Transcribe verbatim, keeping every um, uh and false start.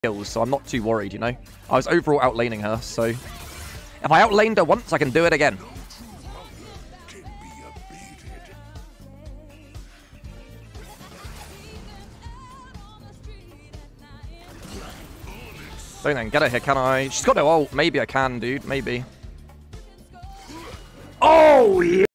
kills, so I'm not too worried, you know? I was overall outlaning her, so... If I outlaned her once, I can do it again. Don't then get her here, can I? She's got no ult. Maybe I can, dude. Maybe. Oh, yeah!